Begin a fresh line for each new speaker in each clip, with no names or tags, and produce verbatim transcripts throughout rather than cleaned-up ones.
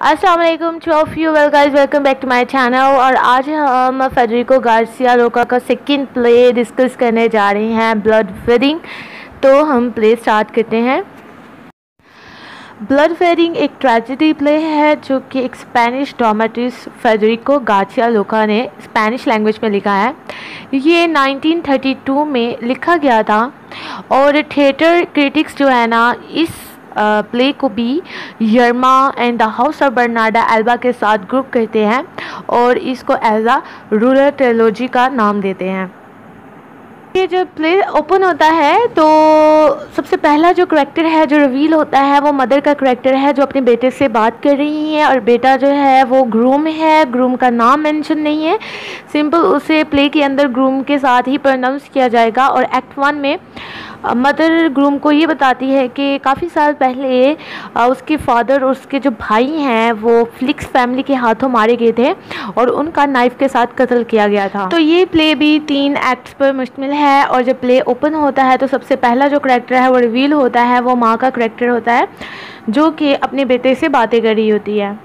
अस्सलाम वालेकुम to of you well guys, welcome back to my channel. और आज हम फेडरिको गार्सिया लोका का सेकंड प्ले डिस्कस करने जा रहे हैं, ब्लड वेडिंग। तो हम प्ले स्टार्ट करते हैं। ब्लड वेडिंग एक ट्रेजेडी प्ले है जो कि एक स्पेनिश ड्रामाटिस्ट फेडरिको गार्सिया लोका ने स्पेनिश लैंग्वेज में लिखा है। ये नाइनटीन थर्टी टू में लिखा गया था और थिएटर क्रिटिक्स जो है ना इस प्ले uh, को भी Yerma and the house of Bernarda Alba के साथ ग्रुप करते हैं और इसको एज अ रूरल ट्रिलॉजी का नाम देते हैं। ये जब प्ले ओपन होता है तो सबसे पहला जो करेक्टर है जो रिवील होता है वो मदर का करेक्टर है जो अपने बेटे से बात कर रही है। और बेटा जो है वो ग्रूम है, ग्रूम का नाम मेंशन नहीं है, सिंपल उसे प्ले के अंदर ग्रूम के साथ ही प्रोनाउंस किया जाएगा। और एक्ट वन में मदर ग्रूम को ये बताती है कि काफ़ी साल पहले उसके फादर और उसके जो भाई हैं वो फ्लिक्स फैमिली के हाथों मारे गए थे और उनका नाइफ के साथ कत्ल किया गया था। तो ये प्ले भी तीन एक्ट्स पर मुश्तमिल है। और जब प्ले ओपन होता है तो सबसे पहला जो करैक्टर है वो रिवील होता है, वो माँ का करैक्टर होता है जो कि अपने बेटे से बातें कर रही होती है।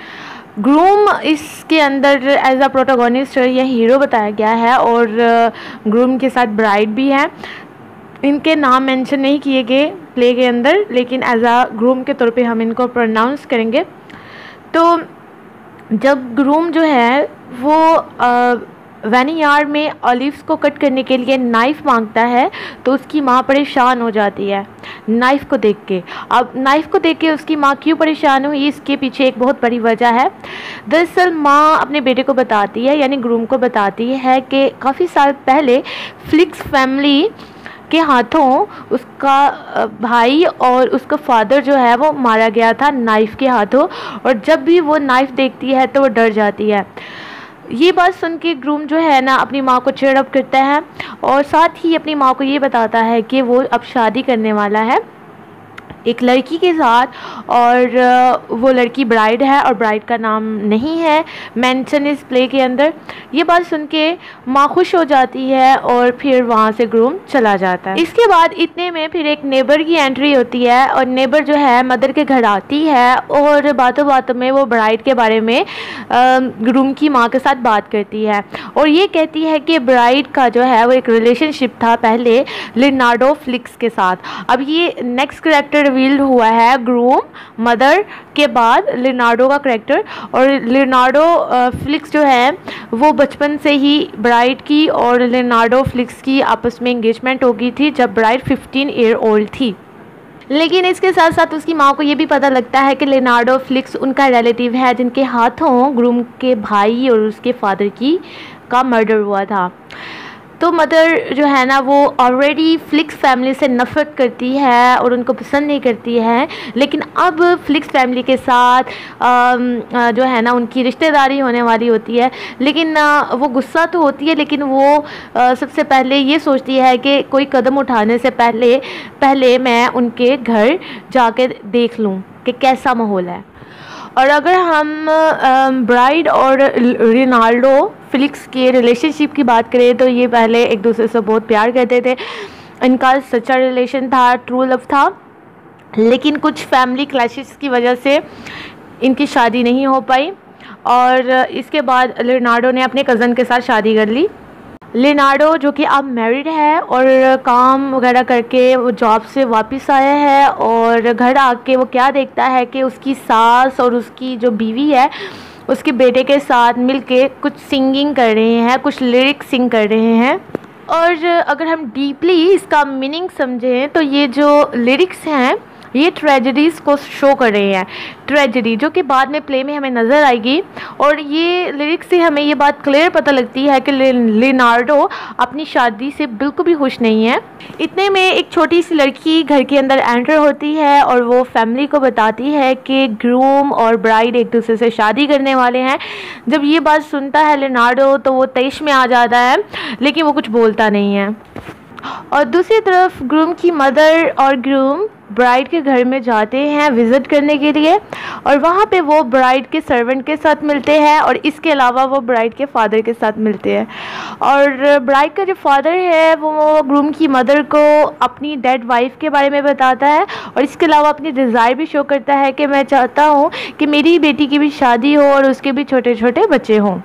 ग्रूम इसके अंदर एज अ प्रोटोगोनिस्ट या हीरो बताया गया है और ग्रूम के साथ ब्राइड भी है। इनके नाम मेंशन नहीं किए गए प्ले के अंदर, लेकिन एज अ ग्रूम के तौर पे हम इनको प्रोनाउंस करेंगे। तो जब ग्रूम जो है वो वेनियार्ड में ऑलिव्स को कट करने के लिए नाइफ़ मांगता है तो उसकी माँ परेशान हो जाती है नाइफ़ को देख के। अब नाइफ़ को देख के उसकी माँ क्यों परेशान हुई, इसके पीछे एक बहुत बड़ी वजह है। दरअसल माँ अपने बेटे को बताती है, यानी ग्रूम को बताती है कि काफ़ी साल पहले फ्लिक्स फैमिली के हाथों उसका भाई और उसका फादर जो है वो मारा गया था नाइफ़ के हाथों। और जब भी वो नाइफ़ देखती है तो वो डर जाती है। ये बात सुन के ग्रूम जो है ना अपनी माँ को चीयर अप करता है और साथ ही अपनी माँ को ये बताता है कि वो अब शादी करने वाला है एक लड़की के साथ। और वो लड़की ब्राइड है और ब्राइड का नाम नहीं है मेंशन इस प्ले के अंदर। ये बात सुन के माँ खुश हो जाती है और फिर वहाँ से ग्रूम चला जाता है। इसके बाद इतने में फिर एक नेबर की एंट्री होती है और नेबर जो है मदर के घर आती है और बातों बातों में वो ब्राइड के बारे में ग्रूम की माँ के साथ बात करती है और ये कहती है कि ब्राइड का जो है वो एक रिलेशनशिप था पहले लियोनार्डो फ्लिक्स के साथ। अब ये नेक्स्ट करेक्टर रिवील हुआ है ग्रूम मदर के बाद लियोनार्डो का करेक्टर। और लियोनार्डो फ्लिक्स जो है वो बचपन से ही ब्राइड की और लियोनार्डो फ्लिक्स की आपस में एंगेजमेंट हो गई थी जब ब्राइड फिफ्टीन ईयर ओल्ड थी। लेकिन इसके साथ साथ उसकी माँ को ये भी पता लगता है कि लियोनार्डो फ्लिक्स उनका रिलेटिव है जिनके हाथों ग्रूम के भाई और उसके फादर की का मर्डर हुआ था। तो मदर जो है ना वो ऑलरेडी फ्लिक्स फैमिली से नफ़रत करती है और उनको पसंद नहीं करती है, लेकिन अब फ्लिक्स फैमिली के साथ आ, जो है ना उनकी रिश्तेदारी होने वाली होती है। लेकिन आ, वो गुस्सा तो होती है, लेकिन वो आ, सबसे पहले ये सोचती है कि कोई कदम उठाने से पहले पहले मैं उनके घर जाके देख लूँ कि कैसा माहौल है। और अगर हम ब्राइड और लियोनार्डो फ्लिक्स के रिलेशनशिप की बात करें तो ये पहले एक दूसरे से बहुत प्यार करते थे, इनका सच्चा रिलेशन था, ट्रू लव था। लेकिन कुछ फैमिली क्लैशेस की वजह से इनकी शादी नहीं हो पाई और इसके बाद लियोनार्डो ने अपने कज़न के साथ शादी कर ली। लियोनार्डो जो कि अब मैरिड है और काम वगैरह करके वो जॉब से वापस आया है और घर आके वो क्या देखता है कि उसकी सास और उसकी जो बीवी है उसके बेटे के साथ मिलके कुछ सिंगिंग कर रहे हैं, कुछ लिरिक्स सिंग कर रहे हैं। और अगर हम डीपली इसका मीनिंग समझें तो ये जो लिरिक्स हैं ये ट्रेजेडीज़ को शो कर रहे हैं, ट्रेजेडी जो कि बाद में प्ले में हमें नज़र आएगी। और ये लिरिक्स से हमें ये बात क्लियर पता लगती है कि लियोनार्डो अपनी शादी से बिल्कुल भी खुश नहीं है। इतने में एक छोटी सी लड़की घर के अंदर एंटर होती है और वो फैमिली को बताती है कि ग्रूम और ब्राइड एक दूसरे से शादी करने वाले हैं। जब ये बात सुनता है लियोनार्डो तो वो तैश में आ जाता है, लेकिन वो कुछ बोलता नहीं है। और दूसरी तरफ ग्रूम की मदर और ग्रूम ब्राइड के घर में जाते हैं विज़िट करने के लिए, और वहाँ पे वो ब्राइड के सर्वेंट के साथ मिलते हैं, और इसके अलावा वो ब्राइड के फादर के साथ मिलते हैं। और ब्राइड का जो फादर है वो ग्रूम की मदर को अपनी डेड वाइफ के बारे में बताता है, और इसके अलावा अपनी डिज़ायर भी शो करता है कि मैं चाहता हूँ कि मेरी बेटी की भी शादी हो और उसके भी छोटे छोटे बच्चे हों।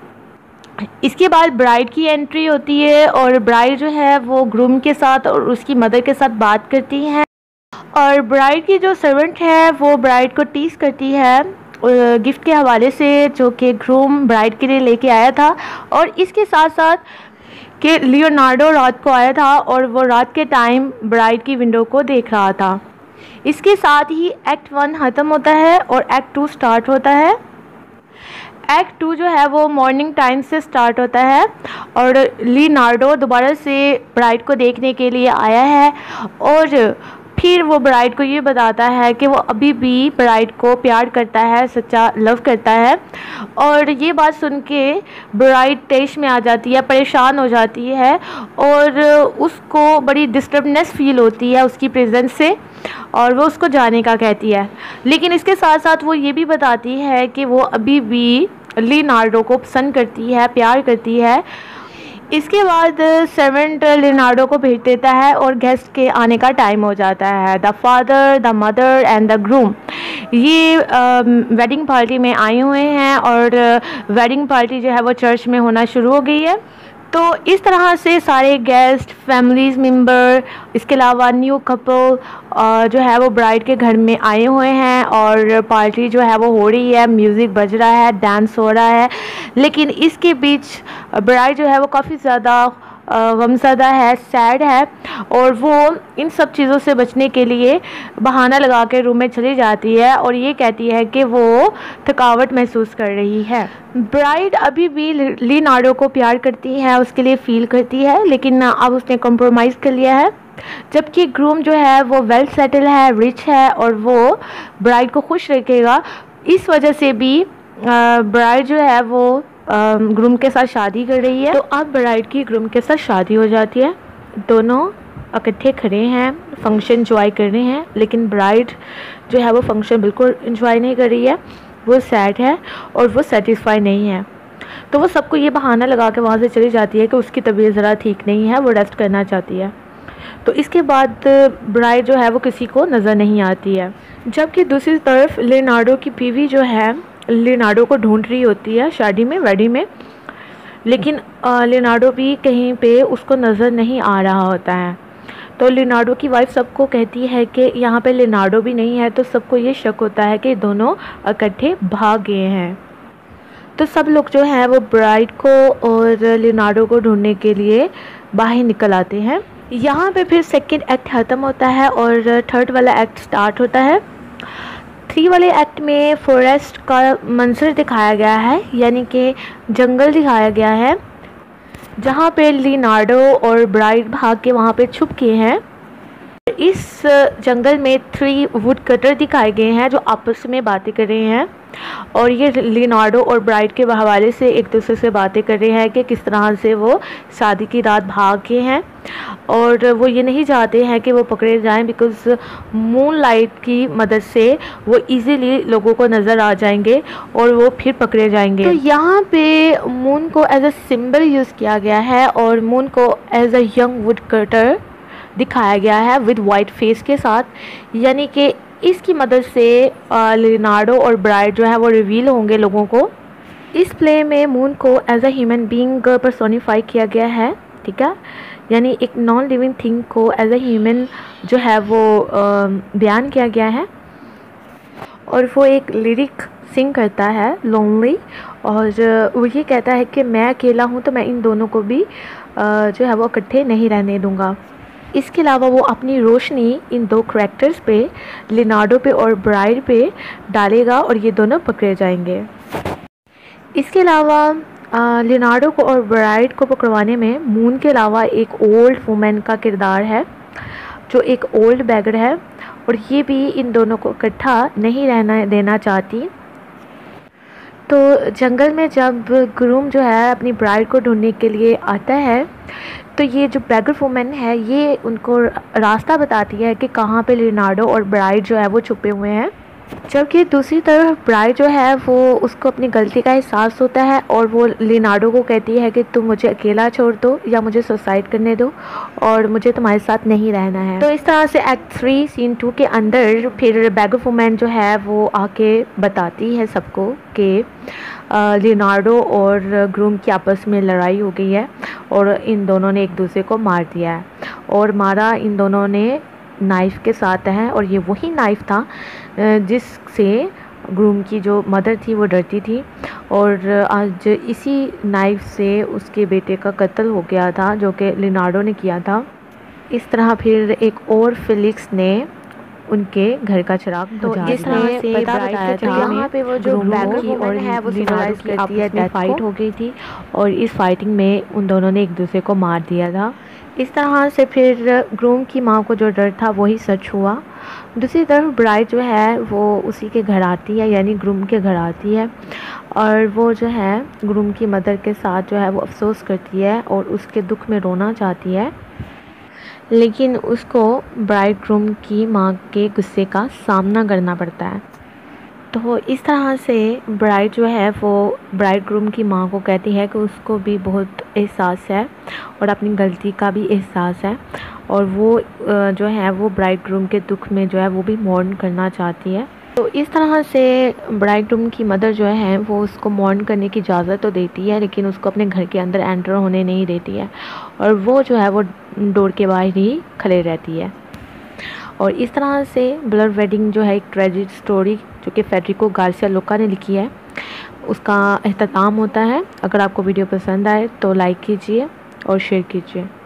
इसके बाद ब्राइड की एंट्री होती है, और ब्राइड जो है वो ग्रूम के साथ और उसकी मदर के साथ बात करती हैं, और ब्राइड की जो सर्वेंट है वो ब्राइड को टीस करती है गिफ्ट के हवाले से जो कि ग्रूम ब्राइड के लिए लेके आया था। और इसके साथ साथ कि लियोनार्डो रात को आया था और वो रात के टाइम ब्राइड की विंडो को देख रहा था। इसके साथ ही एक्ट वन ख़त्म होता है और एक्ट टू स्टार्ट होता है। एक्ट टू जो है वो मॉर्निंग टाइम से स्टार्ट होता है, और लियोनार्डो दोबारा से ब्राइड को देखने के लिए आया है, और फिर वो ब्राइड को ये बताता है कि वो अभी भी ब्राइड को प्यार करता है, सच्चा लव करता है। और ये बात सुन के ब्राइड तेश में आ जाती है, परेशान हो जाती है, और उसको बड़ी डिस्टर्बनेस फील होती है उसकी प्रेजेंस से, और वो उसको जाने का कहती है। लेकिन इसके साथ साथ वो ये भी बताती है कि वो अभी भी लियोनार्डो को पसंद करती है, प्यार करती है। इसके बाद सर्वेंट लियोनार्डो को भेज देता है और गेस्ट के आने का टाइम हो जाता है। The father, the mother and the groom ये वेडिंग पार्टी में आए हुए हैं, और वेडिंग पार्टी जो है वो चर्च में होना शुरू हो गई है। तो इस तरह से सारे गेस्ट, फैमिलीज मेंबर, इसके अलावा न्यू कपल जो है वो ब्राइड के घर में आए हुए हैं, और पार्टी जो है वो हो रही है, म्यूज़िक बज रहा है, डांस हो रहा है। लेकिन इसके बीच ब्राइड जो है वो काफ़ी ज़्यादा गमज़दा है, सैड है, और वो इन सब चीज़ों से बचने के लिए बहाना लगा के रूम में चली जाती है, और ये कहती है कि वो थकावट महसूस कर रही है। ब्राइड अभी भी लियोनार्डो को प्यार करती है, उसके लिए फ़ील करती है, लेकिन अब उसने कॉम्प्रोमाइज़ कर लिया है। जबकि ग्रूम जो है वो वेल सेटल है, रिच है, और वो ब्राइड को खुश रखेगा। इस वजह से भी ब्राइड जो है वो ग्रूम के साथ शादी कर रही है। तो अब ब्राइड की ग्रूम के साथ शादी हो जाती है, दोनों इकट्ठे खड़े हैं, फंक्शन एंजॉय कर रहे हैं। लेकिन ब्राइड जो है वो फंक्शन बिल्कुल एंजॉय नहीं कर रही है, वो सैड है और वो सेटिस्फाई नहीं है। तो वो सबको ये बहाना लगा के वहाँ से चली जाती है कि उसकी तबीयत ज़रा ठीक नहीं है, वो रेस्ट करना चाहती है। तो इसके बाद ब्राइड जो है वो किसी को नज़र नहीं आती है। जबकि दूसरी तरफ लियोनार्डो की बीवी जो है लियोनार्डो को ढूंढ रही होती है शादी में, वेडिंग में, लेकिन लियोनार्डो भी कहीं पे उसको नज़र नहीं आ रहा होता है। तो लियोनार्डो की वाइफ सबको कहती है कि यहाँ पे लियोनार्डो भी नहीं है, तो सबको ये शक होता है कि दोनों इकट्ठे भाग गए हैं। तो सब लोग जो हैं वो ब्राइड को और लियोनार्डो को ढूंढने के लिए बाहर निकल आते हैं। यहाँ पे फिर सेकंड एक्ट ख़त्म होता है और थर्ड वाला एक्ट स्टार्ट होता है। थ्री वाले एक्ट में फॉरेस्ट का मंजर दिखाया गया है, यानी कि जंगल दिखाया गया है, जहाँ पे लियोनार्डो और ब्राइड भाग के वहाँ पे छुप के हैं। इस जंगल में थ्री वुड कटर दिखाए गए हैं जो आपस में बातें कर रहे हैं, और ये लियोनार्डो और ब्राइड के हवाले से एक दूसरे से बातें कर रहे हैं कि किस तरह से वो शादी की रात भाग गए हैं, और वो ये नहीं चाहते हैं कि वो पकड़े जाएं, बिकॉज़ मून लाइट की मदद से वो इजीली लोगों को नज़र आ जाएंगे और वो फिर पकड़े जाएंगे। तो यहाँ पे मून को एज अ सिंबल यूज़ किया गया है, और मून को as a young wood cutter दिखाया गया है विद वाइट फेस के साथ, यानी कि इसकी मदद से लियोनार्डो और ब्राइड जो है वो रिवील होंगे लोगों को। इस प्ले में मून को as a human being personify किया गया है, ठीक है, यानी एक नॉन लिविंग थिंग को एज अ ह्यूमन जो है वो बयान किया गया है। और वो एक लिरिक सिंग करता है, लोनली, और वो ये कहता है कि मैं अकेला हूँ तो मैं इन दोनों को भी जो है वो इकट्ठे नहीं रहने दूँगा। इसके अलावा वो अपनी रोशनी इन दो करैक्टर्स पे, लियोनार्डो पे और ब्राइड पे डालेगा और ये दोनों पकड़े जाएंगे। इसके अलावा लियोनार्डो को और ब्राइड को पकड़वाने में मून के अलावा एक ओल्ड वुमेन का किरदार है जो एक ओल्ड बैगर है, और ये भी इन दोनों को इकट्ठा नहीं रहना देना चाहती। तो जंगल में जब ग्रूम जो है अपनी ब्राइड को ढूंढने के लिए आता है, तो ये जो बैगर वुमन है ये उनको रास्ता बताती है कि कहाँ पे लियोनार्डो और ब्राइड जो है वो छुपे हुए हैं। जबकि दूसरी तरफ ब्राइड जो है वो उसको अपनी गलती का एहसास होता है और वो लियोनार्डो को कहती है कि तुम मुझे अकेला छोड़ दो या मुझे सुसाइड करने दो और मुझे तुम्हारे साथ नहीं रहना है। तो इस तरह से एक्ट थ्री सीन टू के अंदर फिर बैगर वुमन जो है वो आके बताती है सबको कि लियोनार्डो और ग्रूम की आपस में लड़ाई हो गई है और इन दोनों ने एक दूसरे को मार दिया है और मारा इन दोनों ने नाइफ़ के साथ है और ये वही नाइफ़ था जिससे ग्रूम की जो मदर थी वो डरती थी और आज इसी नाइफ़ से उसके बेटे का कत्ल हो गया था जो कि लियोनार्डो ने किया था। इस तरह फिर एक और फेलिक्स ने उनके घर का चिराग
तो इस तरह से
पता बताया था यहाँ पे वो जो बैगर वुमन है वो सिंबलाइज करती है डेथ फाइट हो गई थी और इस फाइटिंग में उन दोनों ने एक दूसरे को मार दिया था। इस तरह से फिर ग्रूम की माँ को जो डर था वही सच हुआ। दूसरी तरफ ब्राइड जो है वो उसी के घर आती है यानी ग्रूम के घर आती है और वो जो है ग्रूम की मदर के साथ जो है वो अफसोस करती है और उसके दुख में रोना चाहती है, लेकिन उसको ब्राइड ग्रूम की माँ के गुस्से का सामना करना पड़ता है। तो इस तरह से ब्राइड जो है वो ब्राइड ग्रूम की माँ को कहती है कि उसको भी बहुत एहसास है और अपनी गलती का भी एहसास है और वो जो है वो ब्राइड ग्रूम के दुख में जो है वो भी मौर्न करना चाहती है। तो इस तरह से ब्राइड ग्रूम की मदर जो है वो उसको मौर्न करने की इजाज़त तो देती है लेकिन उसको अपने घर के अंदर एंटर होने नहीं देती है और वो जो है वो डोर के बाहर ही खड़े रहती है। और इस तरह से ब्लड वेडिंग जो है एक ट्रेजिक स्टोरी जो कि फेडरिको गार्सिया लोका ने लिखी है उसका अख्ताम होता है। अगर आपको वीडियो पसंद आए तो लाइक कीजिए और शेयर कीजिए।